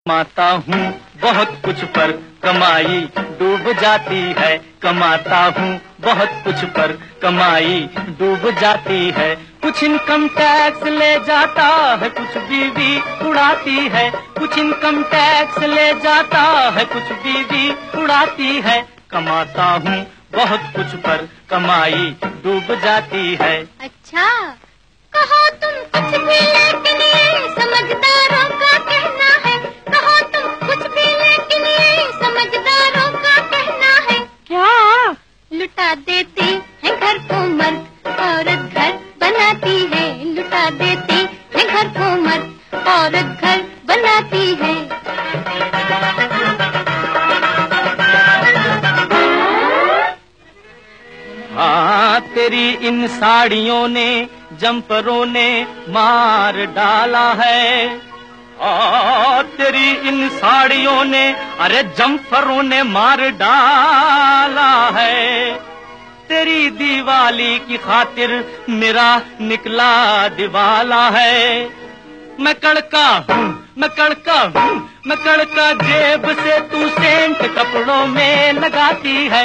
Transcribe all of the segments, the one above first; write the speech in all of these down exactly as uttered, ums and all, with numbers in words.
कमाता हूँ बहुत कुछ पर कमाई डूब जाती है, कमाता हूँ बहुत कुछ पर कमाई डूब जाती है। कुछ इनकम टैक्स ले जाता है, कुछ बीवी उड़ाती है, कुछ इनकम टैक्स ले जाता है, कुछ बीवी उड़ाती है। कमाता हूँ बहुत कुछ पर कमाई डूब जाती है। अच्छा कहो तुम कुछ भी लेकिन ये समझदारों का कहना है, कहो तुम कुछ भी लेकिन ये समझदारों का कहना है। क्या लुटा देते हैं घर को मर्द, औरत घर बनाती है। लुटा देते हैं घर को मर्द, औरत घर बनाती है। हाँ तेरी इन साड़ियों ने जम्परों ने मार डाला है। हाँ तेरी इन साड़ियों ने अरे जम्परों ने मार डाला है। तेरी दिवाली की खातिर मेरा निकला दिवाला है। मैं कड़का हूँ मैं कड़का हूँ मैं कड़का, जेब से तू सेंट कपड़ों में लगाती है।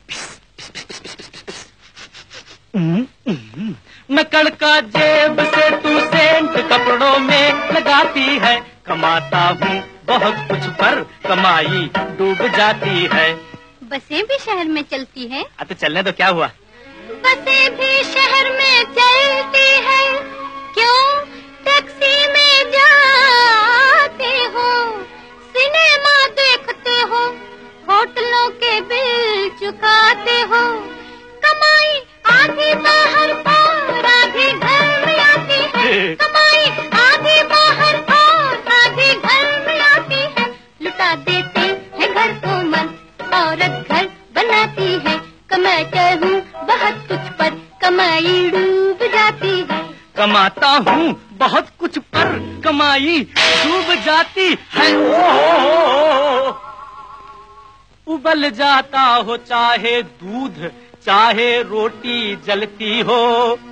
मैं कड़का जेब से तू सेंट कपड़ों में लगाती है। कमाता हूँ बहुत कुछ पर कमाई डूब जाती है। बसें भी शहर में चलती है। अब तो चलने तो क्या हुआ। बसें भी शहर में चलती है, क्यों टैक्सी में जाते हो, सिनेमा देखते हो, होटलों के बिल चुकाते हो। कमाई आधी बाहर और आधी घर में आती है, कमाई आधी बाहर और आधी घर में आती है। लुटा देते हैं घर को मर्द, औरत घर बनाती है। कमाता हूँ बहुत कुछ पर कमाई डूब जाती है। कमाता हूँ बहुत कुछ पर कमाई डूब जाती है। ओ, उबल जाता हो चाहे दूध, चाहे रोटी जलती हो।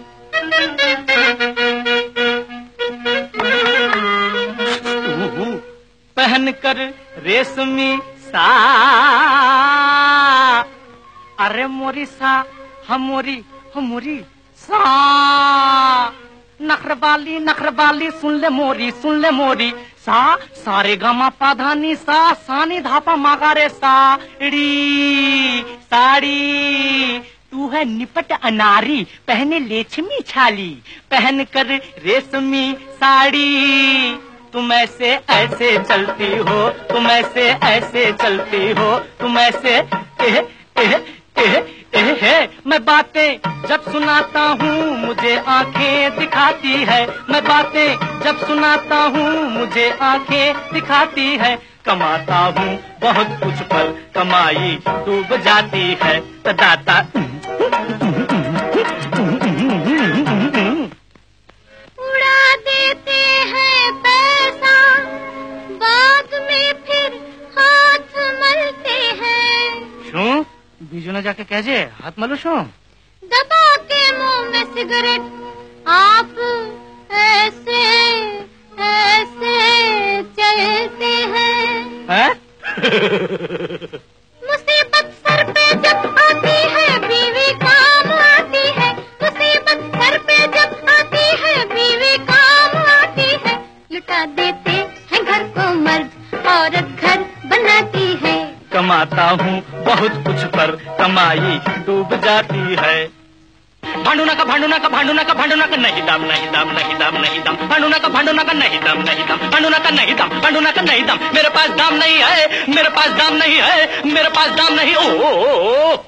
पहनकर रेशमी सा अरे मोरी सा हमोरी हमोरी सा नखरबाली नखरबाली सुन ले मोरी सुन ले मोरी सा सारे गामा पाधानी सा सानी धापा मागारे साड़ी साड़ी। तू है निपट अनारी पहने लेछमी छाली, पहन कर रेशमी साड़ी। तुम ऐसे ऐसे चलती हो, तुम ऐसे ऐसे चलती हो, तुम ऐसे एह, एह, एह, एह, एह। मैं बातें जब सुनाता हूँ मुझे आंखें दिखाती है, मैं बातें जब सुनाता हूँ मुझे आंखें दिखाती है। कमाता हूँ बहुत कुछ पर कमाई डूब जाती है। दाता उड़ा देते हैं पैसा, बाद में फिर हाथ मलते हैं। शू बीजू न जाके कहजे हाथ मलो शू। दबा के मुंह में सिगरेट आप ऐसे ऐसे चलते हैं, है? मुसीबत सर पे जब आती है बीवी काम आती है, मुसीबत सर पे जब आती है बीवी काम आती है। लुटा देते हैं घर को मर्द, औरत घर बनाती है। कमाता हूँ बहुत कुछ पर कमाई डूब जाती है। भांडूना का भांडूना का भांडूना का भांडूना का नहीं दाम नहीं दाम नहीं दाम नहीं दाम भांडूना का भांडूना का नहीं दाम नहीं दाम भांडूना का नहीं दाम भांडूना का नहीं दाम। मेरे पास दाम नहीं है, मेरे पास दाम नहीं है, मेरे पास दाम नहीं। ओ, ओ, ओ, ओ।